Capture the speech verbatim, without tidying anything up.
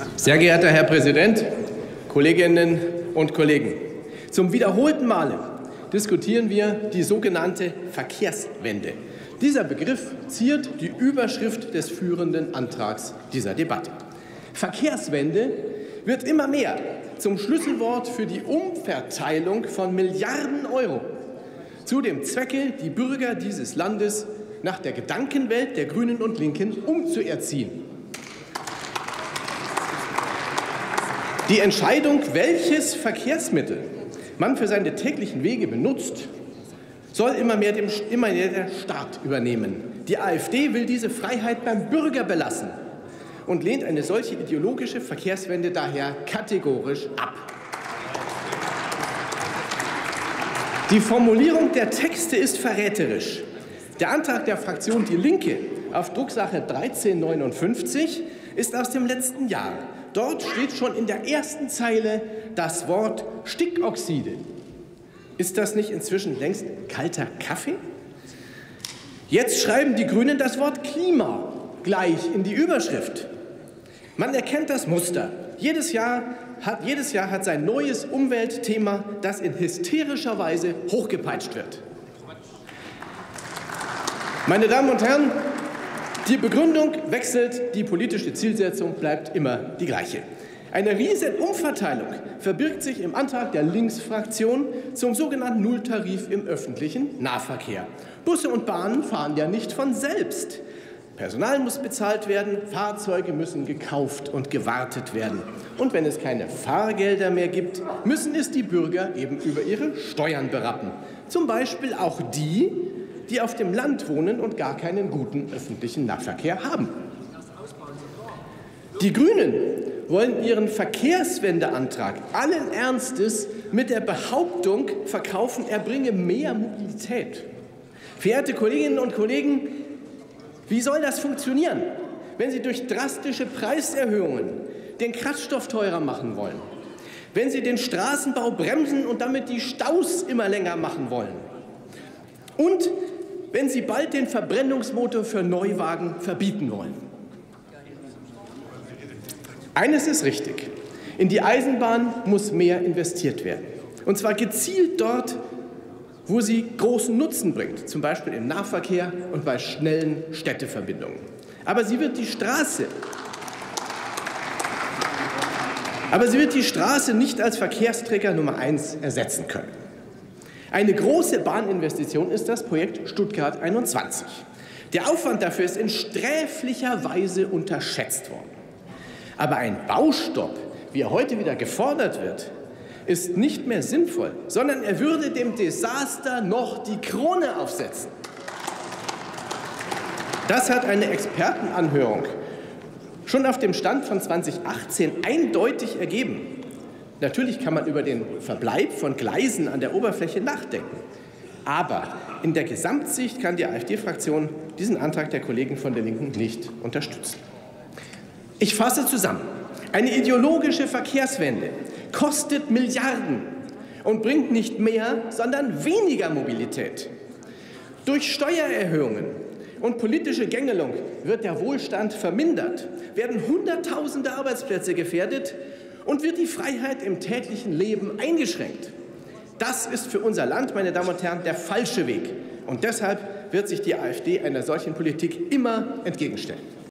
Sehr geehrter Herr Präsident, Kolleginnen und Kollegen! Zum wiederholten Male diskutieren wir die sogenannte Verkehrswende. Dieser Begriff ziert die Überschrift des führenden Antrags dieser Debatte. Verkehrswende wird immer mehr zum Schlüsselwort für die Umverteilung von Milliarden Euro zu dem Zwecke, die Bürger dieses Landes nach der Gedankenwelt der Grünen und Linken umzuerziehen. Die Entscheidung, welches Verkehrsmittel man für seine täglichen Wege benutzt, soll immer mehr, dem, immer mehr der Staat übernehmen. Die AfD will diese Freiheit beim Bürger belassen und lehnt eine solche ideologische Verkehrswende daher kategorisch ab. Die Formulierung der Texte ist verräterisch. Der Antrag der Fraktion Die Linke auf Drucksache dreizehn neunundfünfzig ist aus dem letzten Jahr. Dort steht schon in der ersten Zeile das Wort Stickoxide. Ist das nicht inzwischen längst kalter Kaffee? Jetzt schreiben die Grünen das Wort Klima gleich in die Überschrift. Man erkennt das Muster. Jedes Jahr hat, jedes Jahr hat sein neues Umweltthema, das in hysterischer Weise hochgepeitscht wird. Meine Damen und Herren, die Begründung wechselt, die politische Zielsetzung bleibt immer die gleiche. Eine riesen Umverteilung verbirgt sich im Antrag der Linksfraktion zum sogenannten Nulltarif im öffentlichen Nahverkehr. Busse und Bahnen fahren ja nicht von selbst. Personal muss bezahlt werden, Fahrzeuge müssen gekauft und gewartet werden. Und wenn es keine Fahrgelder mehr gibt, müssen es die Bürger eben über ihre Steuern berappen. Zum Beispiel auch die, die auf dem Land wohnen und gar keinen guten öffentlichen Nahverkehr haben. Die Grünen wollen ihren Verkehrswendeantrag allen Ernstes mit der Behauptung verkaufen, er bringe mehr Mobilität. Verehrte Kolleginnen und Kollegen, wie soll das funktionieren, wenn Sie durch drastische Preiserhöhungen den Kraftstoff teurer machen wollen, wenn Sie den Straßenbau bremsen und damit die Staus immer länger machen wollen und wenn Sie bald den Verbrennungsmotor für Neuwagen verbieten wollen? Eines ist richtig: In die Eisenbahn muss mehr investiert werden. Und zwar gezielt dort, wo sie großen Nutzen bringt, zum Beispiel im Nahverkehr und bei schnellen Städteverbindungen. Aber sie wird die Straße, aber sie wird die Straße nicht als Verkehrsträger Nummer eins ersetzen können. Eine große Bahninvestition ist das Projekt Stuttgart einundzwanzig. Der Aufwand dafür ist in sträflicher Weise unterschätzt worden. Aber ein Baustopp, wie er heute wieder gefordert wird, ist nicht mehr sinnvoll, sondern er würde dem Desaster noch die Krone aufsetzen. Das hat eine Expertenanhörung schon auf dem Stand von zweitausendachtzehn eindeutig ergeben. Natürlich kann man über den Verbleib von Gleisen an der Oberfläche nachdenken. Aber in der Gesamtsicht kann die AfD-Fraktion diesen Antrag der Kollegen von der Linken nicht unterstützen. Ich fasse zusammen. Eine ideologische Verkehrswende kostet Milliarden und bringt nicht mehr, sondern weniger Mobilität. Durch Steuererhöhungen und politische Gängelung wird der Wohlstand vermindert, werden Hunderttausende Arbeitsplätze gefährdet und wird die Freiheit im täglichen Leben eingeschränkt. Das ist für unser Land, meine Damen und Herren, der falsche Weg. Und deshalb wird sich die AfD einer solchen Politik immer entgegenstellen.